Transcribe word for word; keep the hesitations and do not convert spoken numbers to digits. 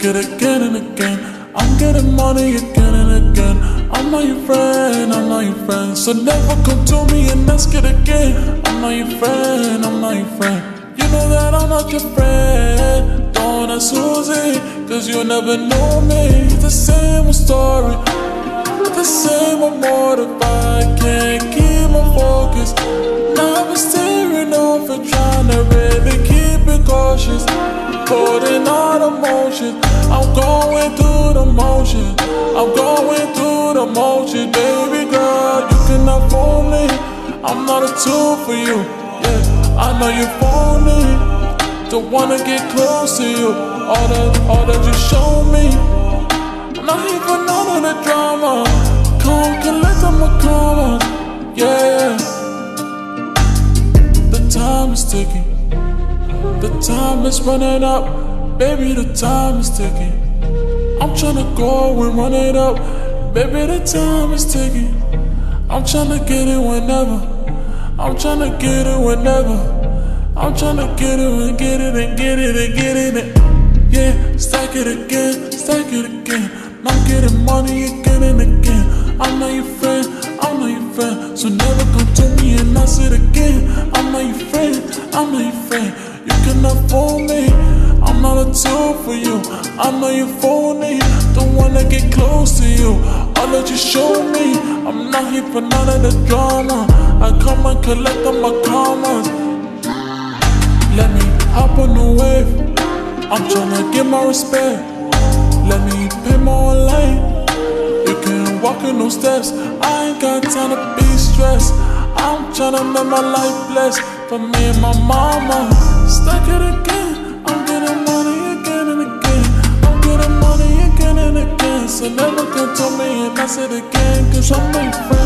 stack it again and again. I'm getting money again and again. I'm not your friend, I'm not your friend. So never come to me and ask it again. I'm not your friend, I'm not your friend. You know that I'm not your friend. Don't ask Susie, cause you'll never know me. It's the same old story, the same old motive. I can't keep my focus. Now I've been staring off and trying to really keep it cautious. Holding all emotions, I'm going through the motions. I'm going through the motions, baby girl. You cannot fool me. I'm not a tool for you. Yeah, I know you're phony. Don't wanna get close to you. All that, all that you show me. I'm not here for none of the drama. Come collect on my karma. Yeah, the time is ticking. The time is running up, baby, the time is ticking. I'm tryna go and run it up, baby, the time is ticking. I'm tryna get it whenever, I'm tryna get it whenever. I'm tryna get it and get it and get it and get it and yeah, stack it again, stack it again. I'm getting money again and again. I'm not your friend, I'm not your friend. So never come to me and ask it again. I'm not your friend, I'm not your friend. You cannot fool me, I'm not a tool for you. I know you're phony, don't wanna get close to you. All that you show me, I'm not here for none of the drama. I come and collect all my karmas. Let me hop on the wave, I'm tryna get my respect. Let me pay my own lane. You can walk in those steps, I ain't got time to be stressed. I'm tryna make my life blessed for me and my mama. Stack it again, I'm getting money again and again. I'm getting money again and again. So never come to me and ask it again, cause I'm not your friend.